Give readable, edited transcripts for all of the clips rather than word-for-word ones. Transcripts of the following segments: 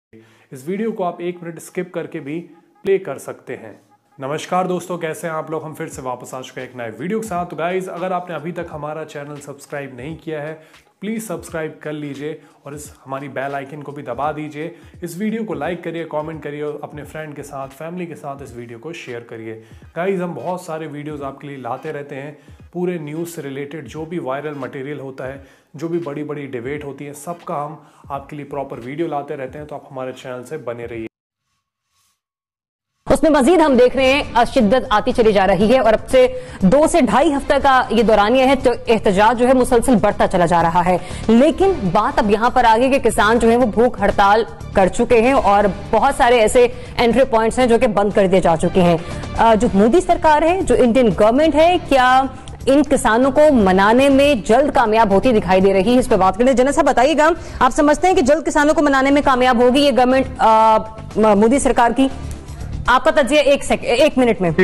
इस वीडियो को आप 1 मिनट स्किप करके भी प्ले कर सकते हैं। नमस्कार दोस्तों, कैसे हैं आप लोग। हम फिर से वापस आ चुके हैं एक नए वीडियो के साथ। तो गाइज, अगर आपने अभी तक हमारा चैनल सब्सक्राइब नहीं किया है तो प्लीज़ सब्सक्राइब कर लीजिए और इस हमारी बेल आइकन को भी दबा दीजिए। इस वीडियो को लाइक करिए, कमेंट करिए और अपने फ्रेंड के साथ, फैमिली के साथ इस वीडियो को शेयर करिए। गाइज, हम बहुत सारे वीडियोस आपके लिए लाते रहते हैं, पूरे न्यूज़ से रिलेटेड जो भी वायरल मटेरियल होता है, जो भी बड़ी बड़ी डिबेट होती है, सबका हम आपके लिए प्रॉपर वीडियो लाते रहते हैं। तो आप हमारे चैनल से बने रहिए। उसमें मजीद हम देख रहे हैं शिद्दत आती चली जा रही है और अब से 2 से ढाई हफ्ते का ये दौरानिया है तो एहतजाज जो है मुसलसल बढ़ता चला जा रहा है। लेकिन बात अब यहां पर आ गई कि किसान जो है वो भूख हड़ताल कर चुके हैं और बहुत सारे ऐसे एंट्री पॉइंट्स हैं जो कि बंद कर दिए जा चुके हैं। जो मोदी सरकार है, जो इंडियन गवर्नमेंट है, क्या इन किसानों को मनाने में जल्द कामयाब होती दिखाई दे रही है? इस पर बात करें। जनरल साहब बताइएगा, आप समझते हैं कि जल्द किसानों को मनाने में कामयाब होगी ये गवर्नमेंट मोदी सरकार की? आपका तजिया 1 मिनट में।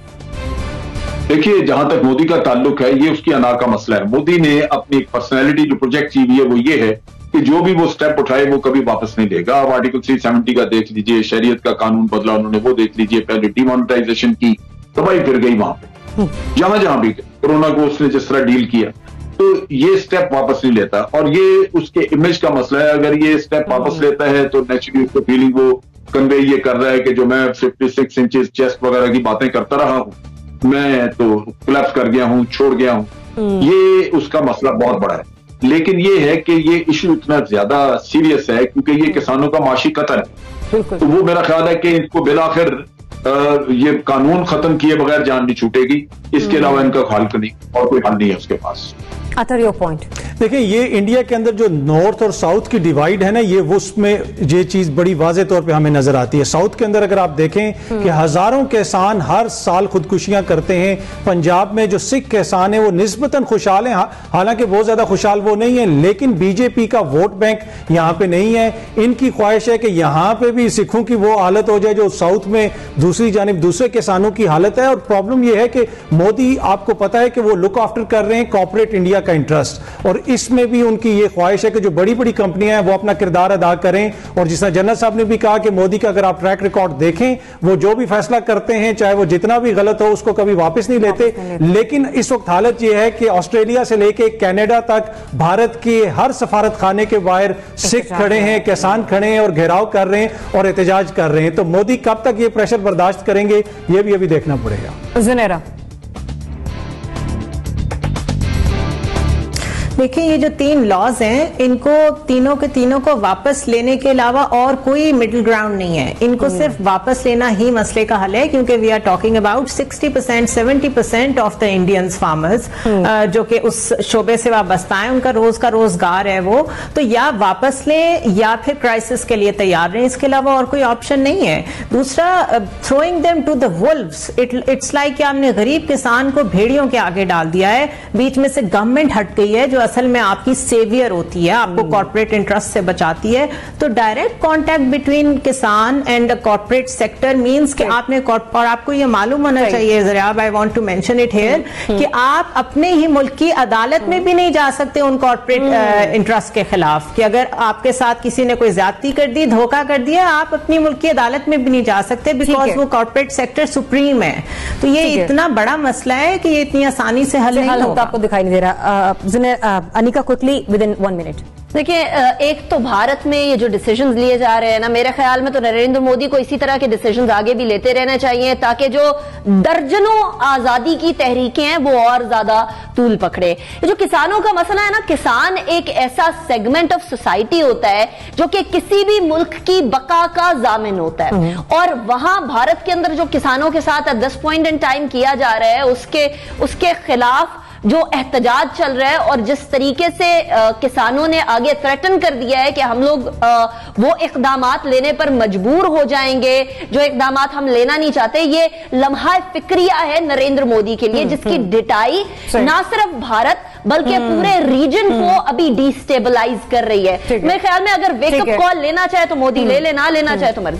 देखिए, जहां तक मोदी का ताल्लुक है, ये उसकी अना का मसला है। मोदी ने अपनी एक पर्सनैलिटी जो प्रोजेक्ट की हुई है वो ये है कि जो भी वो स्टेप उठाए वो कभी वापस नहीं लेगा। अब आर्टिकल 370 का देख लीजिए, शरीयत का कानून बदला उन्होंने, वो देख लीजिए। पहले डिमोनेटाइजेशन की तबाही फिर गई वहां पे, जहां जहां भी कोरोना को उसने जिस तरह डील किया, तो ये स्टेप वापस नहीं लेता। और ये उसके इमेज का मसला है। अगर ये स्टेप वापस लेता है तो नेचुरली उसको फीलिंग वो कन्वे ये कर रहा है कि जो मैं 56 इंचेस चेस्ट वगैरह की बातें करता रहा हूं, मैं तो कोलैप्स कर गया हूं, छोड़ गया हूं। ये उसका मसला बहुत बड़ा है। लेकिन ये है कि ये इशू इतना ज्यादा सीरियस है क्योंकि ये किसानों का माशी कत्ल है। तो वो मेरा ख्याल है कि इनको बिलाखिर ये कानून खत्म किए बगैर जान नहीं छूटेगी। इसके अलावा इनका हल नहीं, और कोई हल नहीं है उसके पास। Your point. देखिए, ये इंडिया के अंदर जो नॉर्थ और साउथ की डिवाइड है ना, ये उसमें ये चीज बड़ी वाजे तौर पे हमें नजर आती है। साउथ के अंदर अगर आप देखें कि हजारों किसान हर साल खुदकुशियां करते हैं। पंजाब में जो सिख किसान है वो निस्बतन खुशहाल हैं, हालांकि बहुत ज्यादा खुशहाल वो नहीं है, लेकिन बीजेपी का वोट बैंक यहां पे नहीं है। इनकी ख्वाहिश है कि यहां पे भी सिखों की वो हालत हो जाए जो साउथ में दूसरी जानिब दूसरे किसानों की हालत है। और प्रॉब्लम यह है कि मोदी, आपको पता है कि वो लुक आफ्टर कर रहे हैं कॉर्पोरेट इंडिया का इंटरेस्ट, और इसमें भी उनकी ये ख्वाहिश है कि जो बड़ी बड़ी कंपनियां हैं वो अपना किरदार अदा करें। और जिस तरह जनरल साहब ने भी कहा कि मोदी का अगर आप ट्रैक रिकॉर्ड देखें, वो जो भी फैसला करते हैं, चाहे वो जितना भी गलत हो, उसको कभी वापस नहीं लेते। लेकिन इस वक्त हालत यह है कि ऑस्ट्रेलिया से लेके कनाडा तक भारत के हर सफारत खाने के बाहर सिख खड़े हैं, किसान खड़े हैं और घेराव कर रहे हैं और एहतजाज कर रहे हैं। तो मोदी कब तक ये प्रेशर बर्दाश्त करेंगे, ये भी अभी देखना पड़ेगा। ज़ुनैरा, देखिए, ये जो 3 लॉज हैं, इनको तीनों के तीनों को वापस लेने के अलावा और कोई मिडिल ग्राउंड नहीं है। इनको सिर्फ वापस लेना ही मसले का हल है, क्योंकि we are talking about 60% 70% of the Indians farmers जो कि उस शोबे से वाबस्ता है, उनका रोज का रोजगार है वो। तो या वापस लें या फिर क्राइसिस के लिए तैयार रहें, इसके अलावा और कोई ऑप्शन नहीं है। दूसरा, throwing them to the wolves, it's like कि आपने गरीब किसान को भेड़ियों के आगे डाल दिया है। बीच में से गवर्नमेंट हट गई है जो असल में आपकी सेवियर होती है, आपको कॉर्पोरेट इंटरेस्ट से बचाती है। तो direct contact between kisan and corporate sector means कि आपने, और आपको ये मालूम होना चाहिए Zaryab, I want to mention it here, कि आप अपने ही मुल्क की अदालत में भी नहीं जा सकते उन कॉर्पोरेट इंटरेस्ट के खिलाफ। कि अगर आपके साथ किसी ने कोई ज्यादती कर दी, धोखा कर दिया, आप अपनी मुल्क की अदालत में भी नहीं जा सकते, बिकॉज वो कॉर्पोरेट सेक्टर सुप्रीम है। तो ये इतना बड़ा मसला है कि ये इतनी आसानी से हल नहीं होगा। आपको दिखाई नहीं दे रहा। Anika, quickly within 1 minute. देखिए, एक तो भारत में ये जो डिसीजंस लिए जा रहे हैं ना, मेरे ख्याल में तो नरेंद्र मोदी को इसी तरह के डिसीजंस आगे भी लेते रहना चाहिए ताकि जो दर्जनों आजादी की तहरीकें हैं वो और ज्यादा तूल पकड़े। ये जो किसानों का मसला है ना, किसान एक ऐसा सेगमेंट ऑफ सोसाइटी होता है जो कि किसी भी मुल्क की बका का जामिन होता है, और वहां भारत के अंदर जो किसानों के साथ at this point in time किया जा रहा है, उसके खिलाफ जो एहतजाज चल रहा है और जिस तरीके से किसानों ने आगे थ्रेटन कर दिया है कि हम लोग वो इकदामात लेने पर मजबूर हो जाएंगे जो इकदामात हम लेना नहीं चाहते, ये लम्हा फिक्रिया है नरेंद्र मोदी के लिए, जिसकी डिटाई ना सिर्फ भारत बल्कि पूरे रीजन को अभी डिस्टेबलाइज कर रही है। मेरे ख्याल में अगर वेकअप कॉल लेना चाहे तो मोदी ले, ना लेना चाहे तो मर्जी।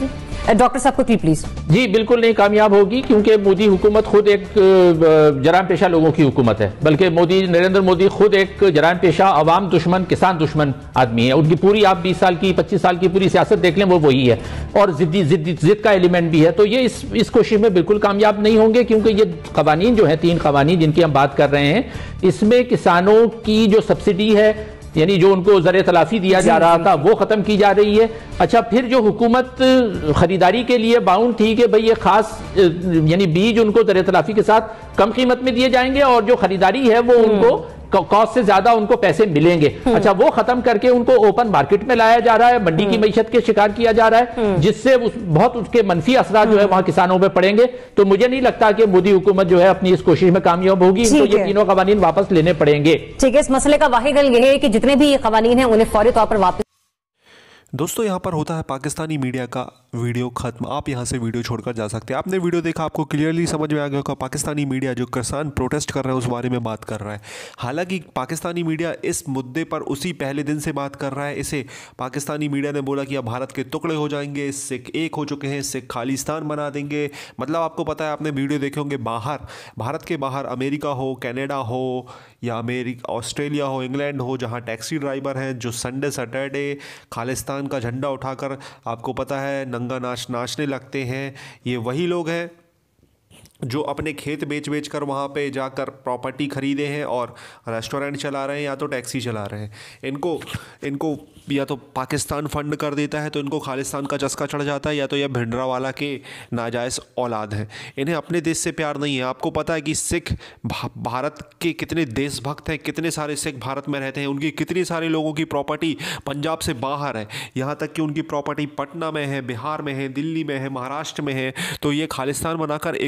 डॉक्टर साहब को प्लीज। जी बिल्कुल नहीं कामयाब होगी, क्योंकि मोदी हुकूमत खुद एक जराम पेशा लोगों की हुकूमत है, बल्कि नरेंद्र मोदी खुद एक जराम पेशा अवाम दुश्मन किसान दुश्मन आदमी है। उनकी पूरी आप 20 साल की 25 साल की पूरी सियासत देख लें, वो वही है, और जिद का एलिमेंट भी है। तो ये इस कोशिश में बिल्कुल कामयाब नहीं होंगे, क्योंकि ये कवानीन जो है 3 कवानीन जिनकी हम बात कर रहे हैं, इसमें किसानों की जो सब्सिडी है, यानी जो उनको ज़र तलाफी दिया जा रहा था, वो ख़त्म की जा रही है। अच्छा, फिर जो हुकूमत ख़रीदारी के लिए बाउंड थी कि भाई ये खास यानी बीज उनको ज़र तलाफी के साथ कम कीमत में दिए जाएंगे, और जो ख़रीदारी है वो उनको कॉस्ट से ज्यादा उनको पैसे मिलेंगे। अच्छा, वो खत्म करके उनको ओपन मार्केट में लाया जा रहा है, मंडी की मईशत के शिकार किया जा रहा है, जिससे बहुत उसके मनफी असरात जो है वहां किसानों पे पड़ेंगे। तो मुझे नहीं लगता कि मोदी हुकूमत जो है अपनी इस कोशिश में कामयाब होगी, इनको ये तीनों कवानीन वापस लेने पड़ेंगे। ठीक है, इस मसले का वाहिद हल यह है कि जितने भी ये कवानीन है उन्हें फौरी तौर पर वापस। दोस्तों, यहाँ पर होता है पाकिस्तानी मीडिया का वीडियो ख़त्म। आप यहाँ से वीडियो छोड़कर जा सकते हैं। आपने वीडियो देखा, आपको क्लियरली समझ में आ गया होगा पाकिस्तानी मीडिया जो किसान प्रोटेस्ट कर रहे हैं उस बारे में बात कर रहा है। हालांकि पाकिस्तानी मीडिया इस मुद्दे पर उसी पहले दिन से बात कर रहा है। इसे पाकिस्तानी मीडिया ने बोला कि अब भारत के टुकड़े हो जाएंगे, सिख एक हो चुके हैं, सिख खालिस्तान बना देंगे। मतलब आपको पता है, आपने वीडियो देखे होंगे, बाहर भारत के बाहर अमेरिका हो, कनाडा हो या ऑस्ट्रेलिया हो, इंग्लैंड हो, जहाँ टैक्सी ड्राइवर हैं जो संडे सैटरडे खालिस्तान का झंडा उठाकर आपको पता है नंगा नाचने लगते हैं, ये वही लोग हैं जो अपने खेत बेच कर वहाँ पे जाकर प्रॉपर्टी खरीदे हैं और रेस्टोरेंट चला रहे हैं या तो टैक्सी चला रहे हैं। इनको या तो पाकिस्तान फंड कर देता है तो इनको खालिस्तान का चस्का चढ़ जाता है, या तो यह भिंडरावाला के नाजायज़ औलाद हैं। इन्हें अपने देश से प्यार नहीं है। आपको पता है कि सिख भारत के कितने देशभक्त हैं, कितने सारे सिख भारत में रहते हैं, उनकी कितनी सारे लोगों की प्रॉपर्टी पंजाब से बाहर है, यहाँ तक कि उनकी प्रॉपर्टी पटना में है, बिहार में है, दिल्ली में है, महाराष्ट्र में है। तो ये खालिस्तान बनाकर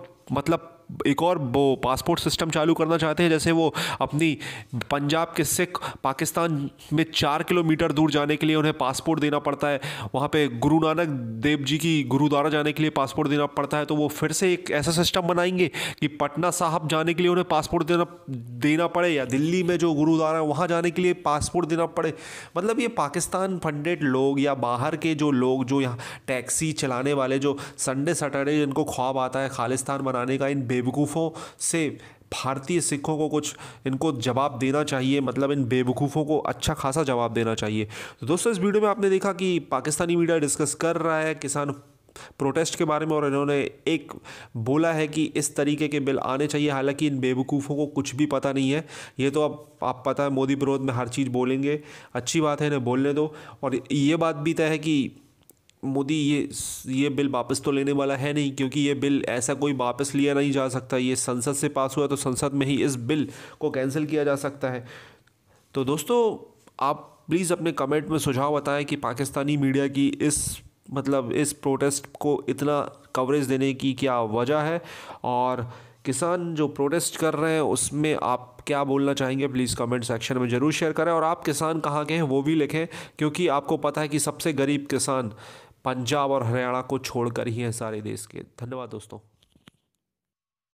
एक और वो पासपोर्ट सिस्टम चालू करना चाहते हैं, जैसे वो अपनी पंजाब के सिख पाकिस्तान में 4 किलोमीटर दूर जाने के लिए उन्हें पासपोर्ट देना पड़ता है, वहाँ पे गुरु नानक देव जी की गुरुद्वारा जाने के लिए पासपोर्ट देना पड़ता है। तो वो फिर से एक ऐसा सिस्टम बनाएंगे कि पटना साहब जाने के लिए उन्हें पासपोर्ट देना पड़े, या दिल्ली में जो गुरुद्वारा है वहाँ जाने के लिए पासपोर्ट देना पड़े। मतलब ये पाकिस्तान फंडेड लोग या बाहर के जो लोग जो यहाँ टैक्सी चलाने वाले, जो संडे सैटरडे जिनको ख्वाब आता है खालिस्तान बनाने का, इन बेवकूफ़ों से भारतीय सिखों को कुछ इनको जवाब देना चाहिए। मतलब इन बेवकूफ़ों को अच्छा खासा जवाब देना चाहिए। तो दोस्तों, इस वीडियो में आपने देखा कि पाकिस्तानी मीडिया डिस्कस कर रहा है किसान प्रोटेस्ट के बारे में, और इन्होंने एक बोला है कि इस तरीके के बिल आने चाहिए। हालांकि इन बेवकूफ़ों को कुछ भी पता नहीं है। ये तो अब आप पता है मोदी विरोध में हर चीज़ बोलेंगे, अच्छी बात है, इन्हें बोलने दो। और ये बात भी तय है कि मोदी ये बिल वापस तो लेने वाला है नहीं, क्योंकि ये बिल ऐसा कोई वापस लिया नहीं जा सकता। ये संसद से पास हुआ तो संसद में ही इस बिल को कैंसिल किया जा सकता है। तो दोस्तों, आप प्लीज़ अपने कमेंट में सुझाव बताएं कि पाकिस्तानी मीडिया की इस प्रोटेस्ट को इतना कवरेज देने की क्या वजह है, और किसान जो प्रोटेस्ट कर रहे हैं उसमें आप क्या बोलना चाहेंगे, प्लीज़ कमेंट सेक्शन में ज़रूर शेयर करें। और आप किसान कहाँ के हैं वो भी लिखें, क्योंकि आपको पता है कि सबसे गरीब किसान पंजाब और हरियाणा को छोड़कर ही हैं सारे देश के। धन्यवाद दोस्तों।